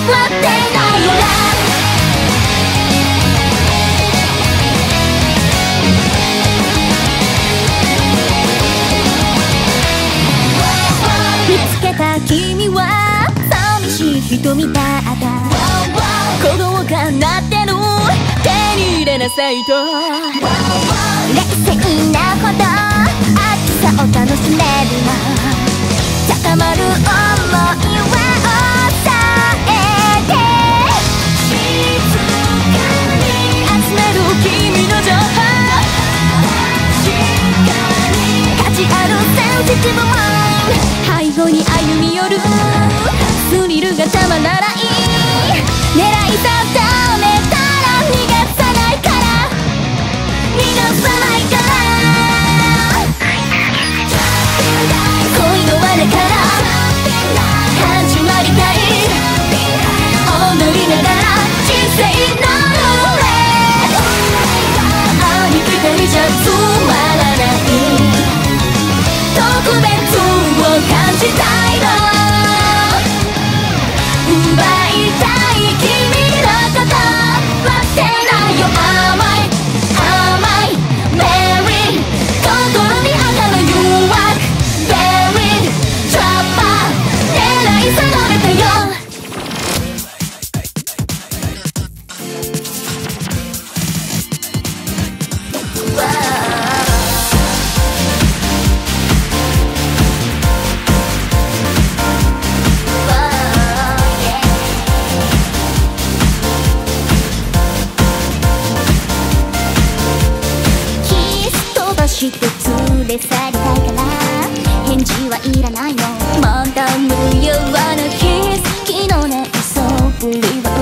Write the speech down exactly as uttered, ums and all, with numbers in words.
待ってないよな。見つけた君は寂しい人みたいだ。鼓動が鳴ってる、手に入れなさいと。冷静なほど暑さを楽しめるな。高まる想いは抑えて、静かに集める君の情報。価値あるセンシティブマイン、背後に歩み寄るスリルがたまらない。狙い定めたら逃がさないから、逃がさないから。恋の罠から始まりたい。踊りながら人生のルーレット。ありきたりじゃつまらない、特別を感じたいの。奪いたい君のこと、待ってないよ。甘い甘いメリー、心に赤の誘惑。Buried trapper、狙い定めたよ。して連れ去りたいから返事はいらないの。まだ無用なキス、昨日ねそうぶりは